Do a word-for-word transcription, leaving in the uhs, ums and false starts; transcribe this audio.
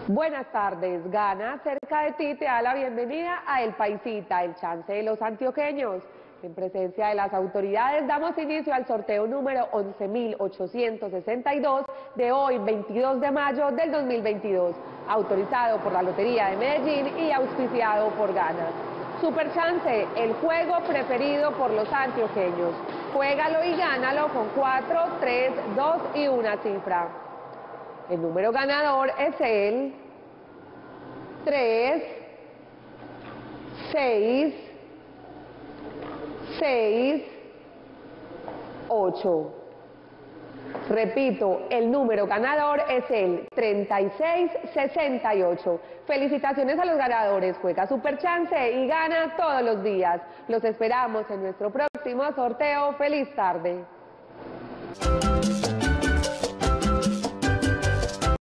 Buenas tardes, Gana cerca de ti te da la bienvenida a El Paisita, el chance de los antioqueños. En presencia de las autoridades damos inicio al sorteo número once mil ochocientos sesenta y dos de hoy, veintidós de mayo del dos mil veintidós, autorizado por la Lotería de Medellín y auspiciado por Gana. Super Chance, el juego preferido por los antioqueños. Juégalo y gánalo con cuatro, tres, dos y una cifra. El número ganador es el tres, seis, seis, ocho. Repito, el número ganador es el treinta y seis sesenta y ocho. Felicitaciones a los ganadores, juega Super Chance y gana todos los días. Los esperamos en nuestro próximo sorteo. ¡Feliz tarde!